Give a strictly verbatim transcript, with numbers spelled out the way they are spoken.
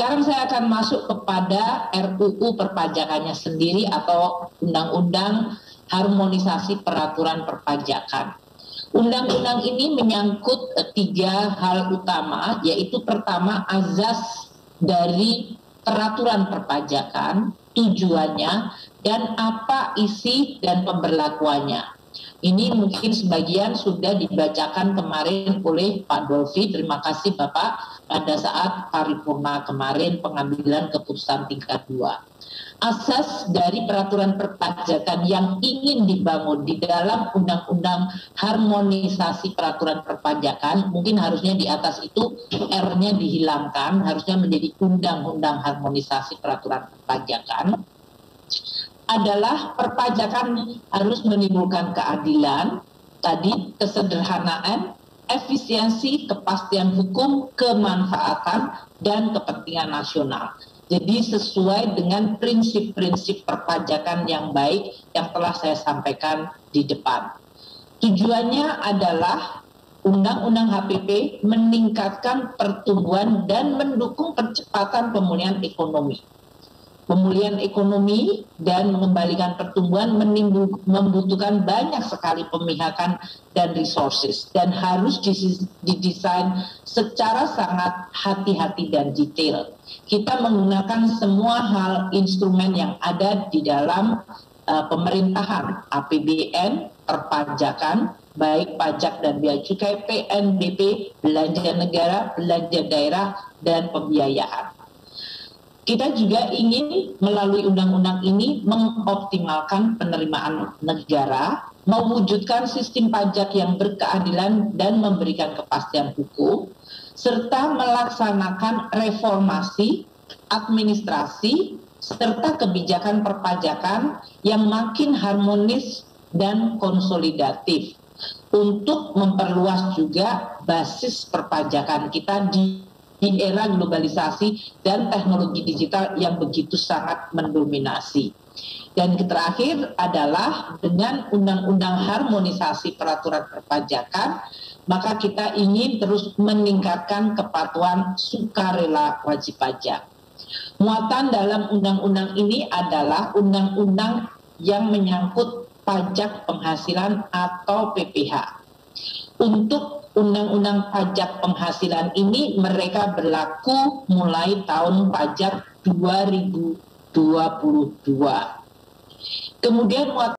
Sekarang saya akan masuk kepada R U U perpajakannya sendiri atau Undang-Undang Harmonisasi Peraturan Perpajakan. Undang-undang ini menyangkut tiga hal utama, yaitu pertama azas dari peraturan perpajakan, tujuannya, dan apa isi dan pemberlakuannya. Ini mungkin sebagian sudah dibacakan kemarin oleh Pak Dolvi. Terima kasih Bapak pada saat paripurna kemarin pengambilan keputusan tingkat dua. Asas dari peraturan perpajakan yang ingin dibangun di dalam undang-undang harmonisasi peraturan perpajakan, mungkin harusnya di atas itu R-nya dihilangkan, harusnya menjadi undang-undang harmonisasi peraturan perpajakan, adalah perpajakan harus menimbulkan keadilan, tadi kesederhanaan, efisiensi, kepastian hukum, kemanfaatan, dan kepentingan nasional. Jadi sesuai dengan prinsip-prinsip perpajakan yang baik yang telah saya sampaikan di depan. Tujuannya adalah Undang-Undang H P P meningkatkan pertumbuhan dan mendukung percepatan pemulihan ekonomi. Pemulihan ekonomi dan mengembalikan pertumbuhan menimbul, membutuhkan banyak sekali pemihakan dan resources dan harus didesain secara sangat hati-hati dan detail. Kita menggunakan semua hal instrumen yang ada di dalam uh, pemerintahan, A P B N, perpajakan, baik pajak dan bea cukai, P N B P, belanja negara, belanja daerah, dan pembiayaan. Kita juga ingin melalui undang-undang ini mengoptimalkan penerimaan negara, mewujudkan sistem pajak yang berkeadilan dan memberikan kepastian hukum, serta melaksanakan reformasi, administrasi, serta kebijakan perpajakan yang makin harmonis dan konsolidatif untuk memperluas juga basis perpajakan kita di di era globalisasi dan teknologi digital yang begitu sangat mendominasi. Dan terakhir adalah dengan undang-undang harmonisasi peraturan perpajakan, maka kita ingin terus meningkatkan kepatuhan sukarela wajib pajak. Muatan dalam undang-undang ini adalah undang-undang yang menyangkut pajak penghasilan atau P P H. Untuk Undang-Undang Pajak Penghasilan ini mereka berlaku mulai tahun pajak dua ribu dua puluh dua. Kemudian